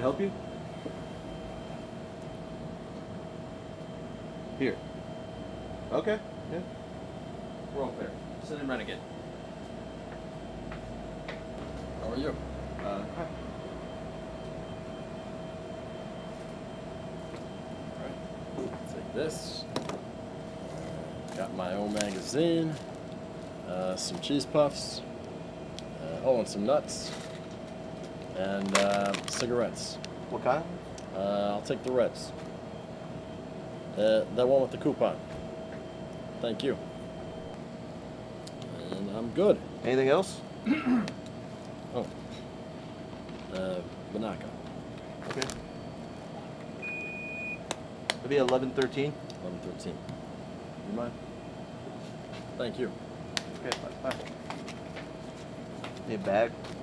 help you? Here. Okay. Yeah. We're all there. Send him renegade. How are you? Hi. Take this. Got my own magazine. Some cheese puffs. And some nuts. And cigarettes. What kind? I'll take the Reds. That one with the coupon. Thank you. And I'm good. Anything else? Oh. Banaka. Okay. Maybe 11:13. 11:13. You mind? Thank you. Okay. Bye. Need a bag?